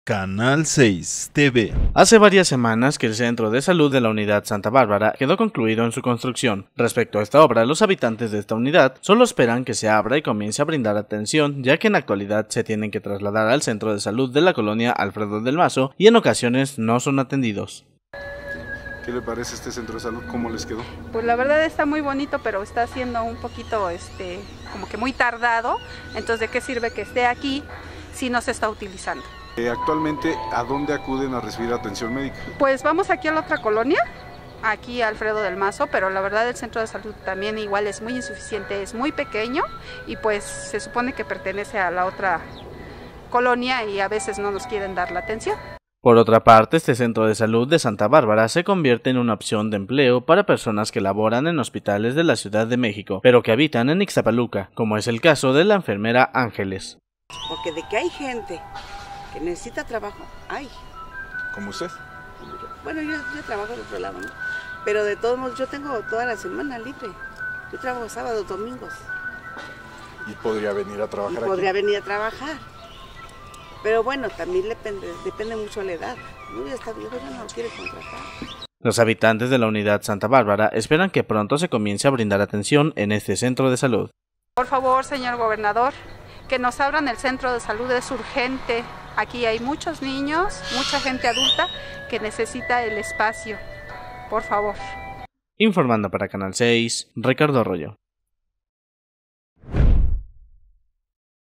Canal 6 TV. Hace varias semanas que el Centro de Salud de la Unidad Santa Bárbara quedó concluido en su construcción. Respecto a esta obra, los habitantes de esta unidad solo esperan que se abra y comience a brindar atención, ya que en la actualidad se tienen que trasladar al Centro de Salud de la colonia Alfredo del Mazo y en ocasiones no son atendidos. ¿Qué le parece este centro de salud? ¿Cómo les quedó? Pues la verdad está muy bonito, pero está siendo un poquito como que muy tardado. Entonces, ¿de qué sirve que esté aquí si no se está utilizando? Actualmente, ¿a dónde acuden a recibir atención médica? Pues vamos aquí a la otra colonia, aquí a Alfredo del Mazo, pero la verdad el centro de salud también igual es muy insuficiente, es muy pequeño y pues se supone que pertenece a la otra colonia y a veces no nos quieren dar la atención. Por otra parte, este centro de salud de Santa Bárbara se convierte en una opción de empleo para personas que laboran en hospitales de la Ciudad de México, pero que habitan en Ixtapaluca, como es el caso de la enfermera Ángeles. Porque de que hay gente que necesita trabajo, hay. ¿Como usted? Bueno, yo trabajo de otro lado, ¿no? Pero de todos modos, yo tengo toda la semana libre. Yo trabajo sábados, domingos. ¿Y podría venir a trabajar aquí? Podría venir a trabajar. Pero bueno, también depende mucho de la edad. No, ya está viejo, ya no lo quiere contratar. Los habitantes de la Unidad Santa Bárbara esperan que pronto se comience a brindar atención en este centro de salud. Por favor, señor gobernador, que nos abran el centro de salud, es urgente. Aquí hay muchos niños, mucha gente adulta que necesita el espacio. Por favor. Informando para Canal 6, Ricardo Arroyo.